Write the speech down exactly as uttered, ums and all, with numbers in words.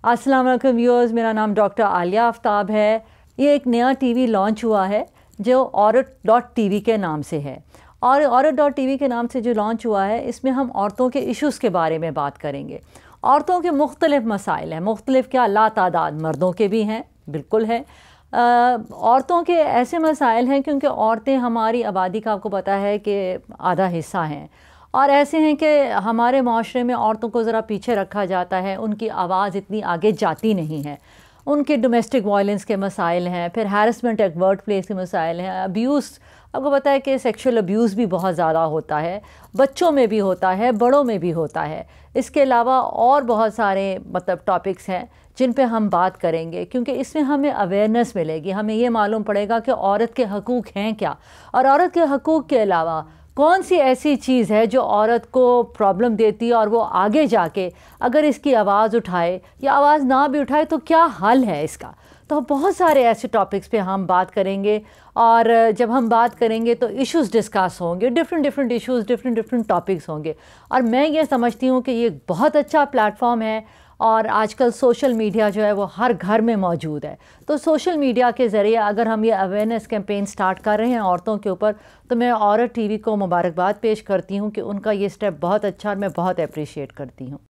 अस्सलाम वालेकुम व्यूअर्स, मेरा नाम डॉक्टर आलिया आफ्ताब है। ये एक नया टीवी लॉन्च हुआ है जो औरत डॉट टीवी के नाम से है और औरत डॉट टीवी के नाम से जो लॉन्च हुआ है, इसमें हम औरतों के इश्यूज़ के बारे में बात करेंगे। औरतों के मुख्तलिफ़ मसाइल हैं, मुख्तलिफ़ क्या लातादाद, मर्दों के भी हैं, बिल्कुल है। औरतों के ऐसे मसाइल हैं क्योंकि औरतें हमारी आबादी का आपको पता है कि आधा हिस्सा हैं और ऐसे हैं कि हमारे माशरे में औरतों को ज़रा पीछे रखा जाता है, उनकी आवाज़ इतनी आगे जाती नहीं है। उनके डोमेस्टिक वायलेंस के मसाइल हैं, फिर हैरेसमेंट एट वर्क प्लेस के मसाइल हैं, अब्यूज़, आपको पता है कि सेक्शुअल अब्यूज़ भी बहुत ज़्यादा होता है, बच्चों में भी होता है, बड़ों में भी होता है। इसके अलावा और बहुत सारे मतलब टॉपिक्स हैं जिन पे हम बात करेंगे, क्योंकि इसमें हमें अवेयरनेस मिलेगी, हमें ये मालूम पड़ेगा कि औरत के हकूक़ हैं क्या, और औरत के हकूक़ के अलावा कौन सी ऐसी चीज़ है जो औरत को प्रॉब्लम देती है और वो आगे जाके अगर इसकी आवाज़ उठाए या आवाज़ ना भी उठाए तो क्या हल है इसका। तो बहुत सारे ऐसे टॉपिक्स पे हम बात करेंगे और जब हम बात करेंगे तो इश्यूज़ डिस्कस होंगे, different different issues, different different topics होंगे। और मैं ये समझती हूँ कि ये बहुत अच्छा प्लेटफॉर्म है और आजकल सोशल मीडिया जो है वो हर घर में मौजूद है। तो सोशल मीडिया के ज़रिए अगर हम ये अवेयरनेस कैंपेन स्टार्ट कर रहे हैं औरतों के ऊपर, तो मैं औरत टीवी को मुबारकबाद पेश करती हूँ कि उनका ये स्टेप बहुत अच्छा और मैं बहुत अप्रिशिएट करती हूँ।